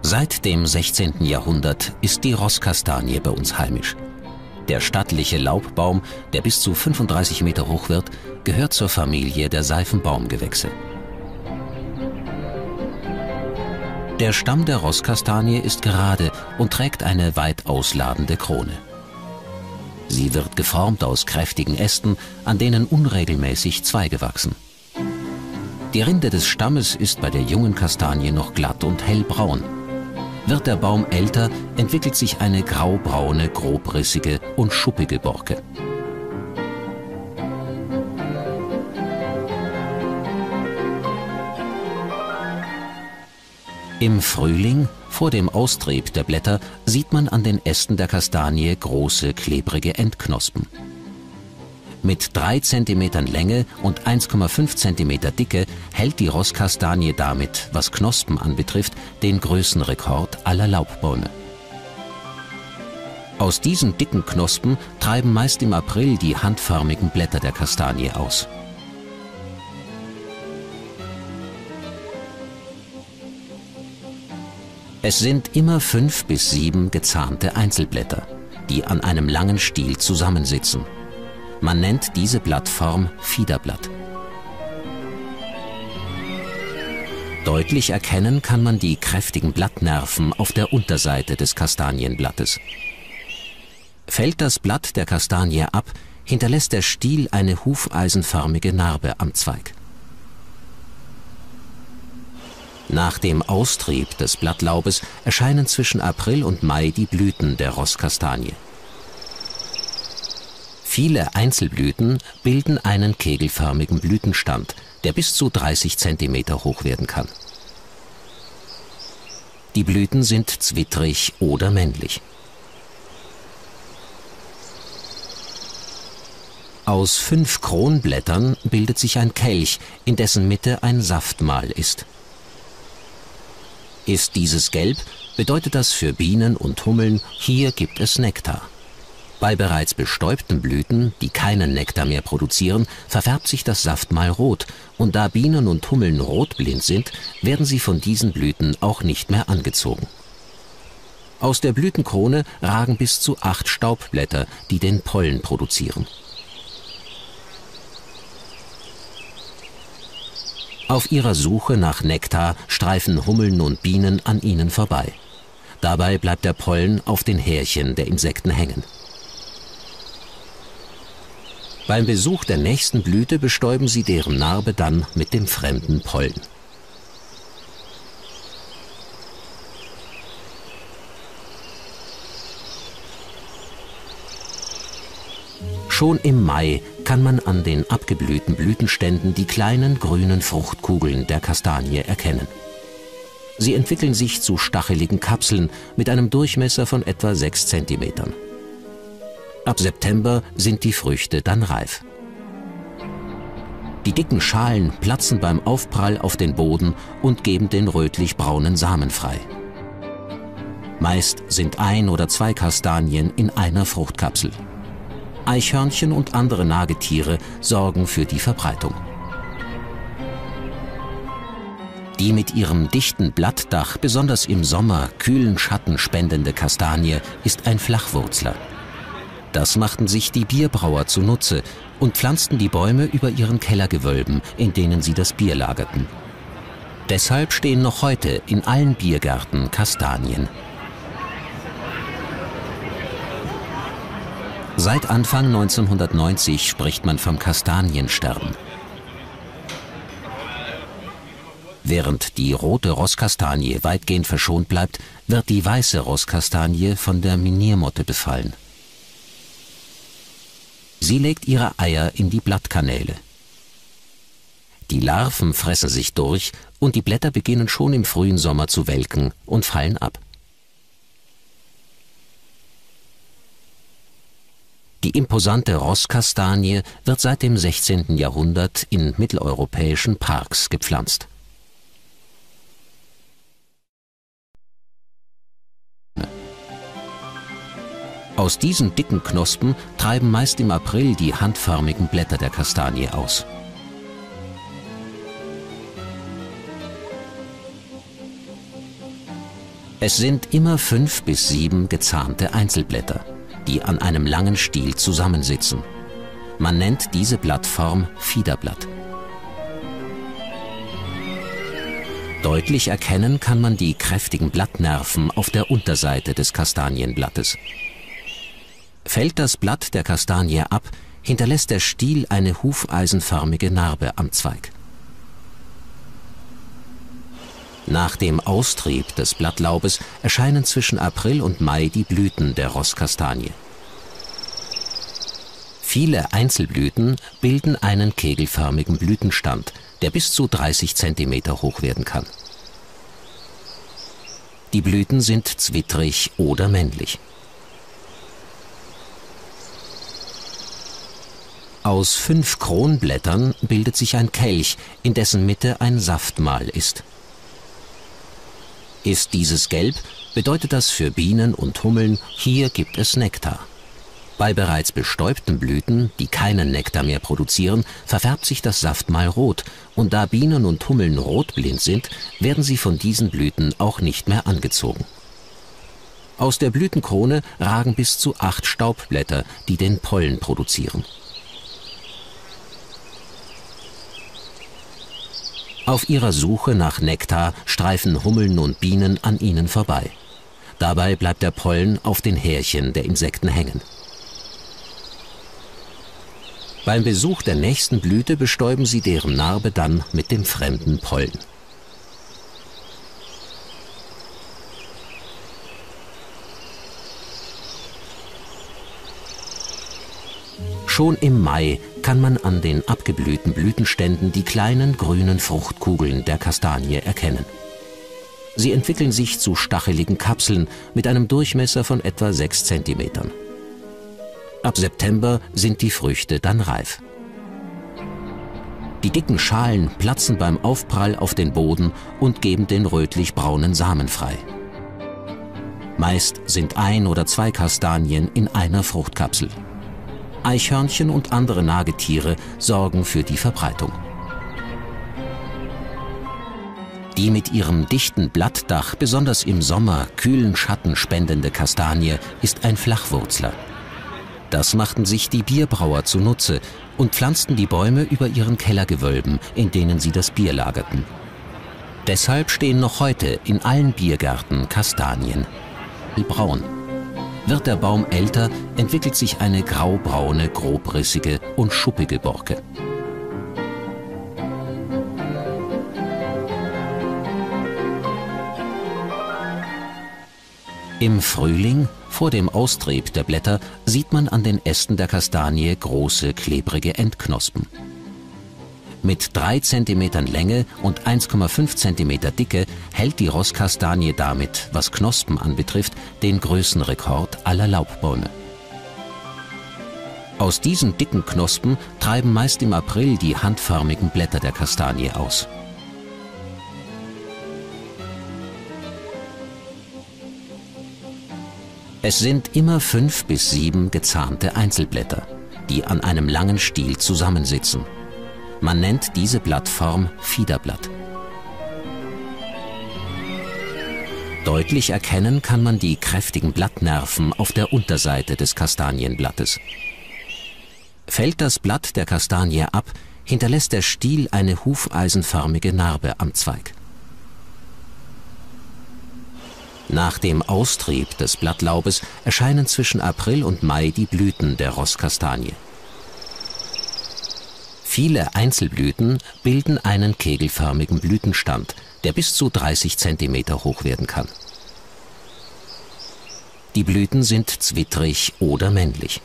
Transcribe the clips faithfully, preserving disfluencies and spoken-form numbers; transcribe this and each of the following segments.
Seit dem sechzehnten Jahrhundert ist die Rosskastanie bei uns heimisch. Der stattliche Laubbaum, der bis zu fünfunddreißig Meter hoch wird, gehört zur Familie der Seifenbaumgewächse. Der Stamm der Rosskastanie ist gerade und trägt eine weit ausladende Krone. Sie wird geformt aus kräftigen Ästen, an denen unregelmäßig Zweige wachsen. Die Rinde des Stammes ist bei der jungen Kastanie noch glatt und hellbraun. Wird der Baum älter, entwickelt sich eine graubraune, grobrissige und schuppige Borke. Im Frühling, vor dem Austrieb der Blätter, sieht man an den Ästen der Kastanie große, klebrige Endknospen. Mit drei Zentimetern Länge und eins Komma fünf Zentimeter Dicke hält die Rosskastanie damit, was Knospen anbetrifft, den Größenrekord aller Laubbäume. Aus diesen dicken Knospen treiben meist im April die handförmigen Blätter der Kastanie aus. Es sind immer fünf bis sieben gezahnte Einzelblätter, die an einem langen Stiel zusammensitzen. Man nennt diese Blattform Fiederblatt. Deutlich erkennen kann man die kräftigen Blattnerven auf der Unterseite des Kastanienblattes. Fällt das Blatt der Kastanie ab, hinterlässt der Stiel eine hufeisenförmige Narbe am Zweig. Nach dem Austrieb des Blattlaubes erscheinen zwischen April und Mai die Blüten der Rosskastanie. Viele Einzelblüten bilden einen kegelförmigen Blütenstand, der bis zu dreißig Zentimeter hoch werden kann. Die Blüten sind zwittrig oder männlich. Aus fünf Kronblättern bildet sich ein Kelch, in dessen Mitte ein Saftmal ist. Ist dieses gelb, bedeutet das für Bienen und Hummeln, hier gibt es Nektar. Bei bereits bestäubten Blüten, die keinen Nektar mehr produzieren, verfärbt sich das Saftmal rot, und da Bienen und Hummeln rotblind sind, werden sie von diesen Blüten auch nicht mehr angezogen. Aus der Blütenkrone ragen bis zu acht Staubblätter, die den Pollen produzieren. Auf ihrer Suche nach Nektar streifen Hummeln und Bienen an ihnen vorbei. Dabei bleibt der Pollen auf den Härchen der Insekten hängen. Beim Besuch der nächsten Blüte bestäuben sie deren Narbe dann mit dem fremden Pollen. Schon im Mai kann man an den abgeblühten Blütenständen die kleinen grünen Fruchtkugeln der Kastanie erkennen. Sie entwickeln sich zu stacheligen Kapseln mit einem Durchmesser von etwa sechs Zentimetern. Ab September sind die Früchte dann reif. Die dicken Schalen platzen beim Aufprall auf den Boden und geben den rötlich-braunen Samen frei. Meist sind ein oder zwei Kastanien in einer Fruchtkapsel. Eichhörnchen und andere Nagetiere sorgen für die Verbreitung. Die mit ihrem dichten Blattdach besonders im Sommer kühlen Schatten spendende Kastanie ist ein Flachwurzler. Das machten sich die Bierbrauer zunutze und pflanzten die Bäume über ihren Kellergewölben, in denen sie das Bier lagerten. Deshalb stehen noch heute in allen Biergärten Kastanien. Seit Anfang neunzehnhundertneunzig spricht man vom Kastaniensterben. Während die rote Rosskastanie weitgehend verschont bleibt, wird die weiße Rosskastanie von der Miniermotte befallen. Sie legt ihre Eier in die Blattkanäle. Die Larven fressen sich durch und die Blätter beginnen schon im frühen Sommer zu welken und fallen ab. Die imposante Rosskastanie wird seit dem sechzehnten Jahrhundert in mitteleuropäischen Parks gepflanzt. Aus diesen dicken Knospen treiben meist im April die handförmigen Blätter der Kastanie aus. Es sind immer fünf bis sieben gezahnte Einzelblätter, die an einem langen Stiel zusammensitzen. Man nennt diese Blattform Fiederblatt. Deutlich erkennen kann man die kräftigen Blattnerven auf der Unterseite des Kastanienblattes. Fällt das Blatt der Kastanie ab, hinterlässt der Stiel eine hufeisenförmige Narbe am Zweig. Nach dem Austrieb des Blattlaubes erscheinen zwischen April und Mai die Blüten der Rosskastanie. Viele Einzelblüten bilden einen kegelförmigen Blütenstand, der bis zu dreißig Zentimeter hoch werden kann. Die Blüten sind zwittrig oder männlich. Aus fünf Kronblättern bildet sich ein Kelch, in dessen Mitte ein Saftmal ist. Ist dieses gelb, bedeutet das für Bienen und Hummeln, hier gibt es Nektar. Bei bereits bestäubten Blüten, die keinen Nektar mehr produzieren, verfärbt sich das Saftmal rot, und da Bienen und Hummeln rotblind sind, werden sie von diesen Blüten auch nicht mehr angezogen. Aus der Blütenkrone ragen bis zu acht Staubblätter, die den Pollen produzieren. Auf ihrer Suche nach Nektar streifen Hummeln und Bienen an ihnen vorbei. Dabei bleibt der Pollen auf den Härchen der Insekten hängen. Beim Besuch der nächsten Blüte bestäuben sie deren Narbe dann mit dem fremden Pollen. Schon im Mai kann man an den abgeblühten Blütenständen die kleinen grünen Fruchtkugeln der Kastanie erkennen. Sie entwickeln sich zu stacheligen Kapseln mit einem Durchmesser von etwa sechs Zentimetern. Ab September sind die Früchte dann reif. Die dicken Schalen platzen beim Aufprall auf den Boden und geben den rötlich-braunen Samen frei. Meist sind ein oder zwei Kastanien in einer Fruchtkapsel. Eichhörnchen und andere Nagetiere sorgen für die Verbreitung. Die mit ihrem dichten Blattdach besonders im Sommer kühlen Schatten spendende Kastanie ist ein Flachwurzler. Das machten sich die Bierbrauer zunutze und pflanzten die Bäume über ihren Kellergewölben, in denen sie das Bier lagerten. Deshalb stehen noch heute in allen Biergärten Kastanien. Braun. Wird der Baum älter, entwickelt sich eine graubraune, grobrissige und schuppige Borke. Im Frühling, vor dem Austrieb der Blätter, sieht man an den Ästen der Kastanie große, klebrige Endknospen. Mit drei Zentimetern Länge und eins Komma fünf Zentimeter Dicke hält die Rosskastanie damit, was Knospen anbetrifft, den Größenrekord aller Laubbäume. Aus diesen dicken Knospen treiben meist im April die handförmigen Blätter der Kastanie aus. Es sind immer fünf bis sieben gezahnte Einzelblätter, die an einem langen Stiel zusammensitzen. Man nennt diese Blattform Fiederblatt. Deutlich erkennen kann man die kräftigen Blattnerven auf der Unterseite des Kastanienblattes. Fällt das Blatt der Kastanie ab, hinterlässt der Stiel eine hufeisenförmige Narbe am Zweig. Nach dem Austrieb des Blattlaubes erscheinen zwischen April und Mai die Blüten der Rosskastanie. Viele Einzelblüten bilden einen kegelförmigen Blütenstand, der bis zu dreißig Zentimeter hoch werden kann. Die Blüten sind zwittrig oder männlich.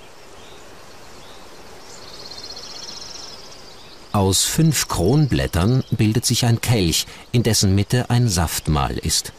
Aus fünf Kronblättern bildet sich ein Kelch, in dessen Mitte ein Saftmal ist.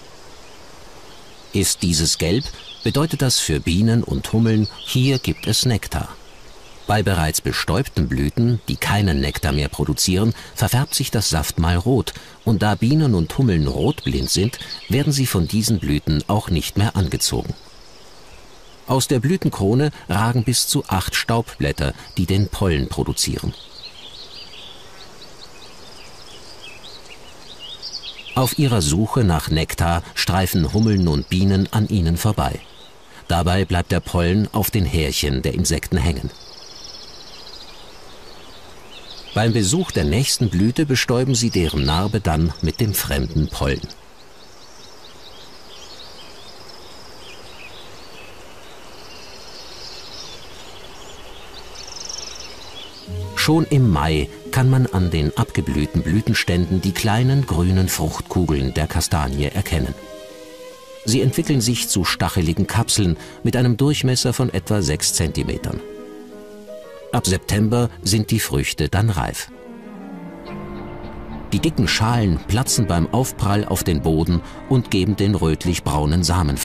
Ist dieses gelb, bedeutet das für Bienen und Hummeln, hier gibt es Nektar. Bei bereits bestäubten Blüten, die keinen Nektar mehr produzieren, verfärbt sich das Saftmal rot, und da Bienen und Hummeln rotblind sind, werden sie von diesen Blüten auch nicht mehr angezogen. Aus der Blütenkrone ragen bis zu acht Staubblätter, die den Pollen produzieren. Auf ihrer Suche nach Nektar streifen Hummeln und Bienen an ihnen vorbei. Dabei bleibt der Pollen auf den Härchen der Insekten hängen. Beim Besuch der nächsten Blüte bestäuben sie deren Narbe dann mit dem fremden Pollen. Schon im Mai kann man an den abgeblühten Blütenständen die kleinen grünen Fruchtkugeln der Kastanie erkennen. Sie entwickeln sich zu stacheligen Kapseln mit einem Durchmesser von etwa sechs Zentimetern. Ab September sind die Früchte dann reif. Die dicken Schalen platzen beim Aufprall auf den Boden und geben den rötlich-braunen Samen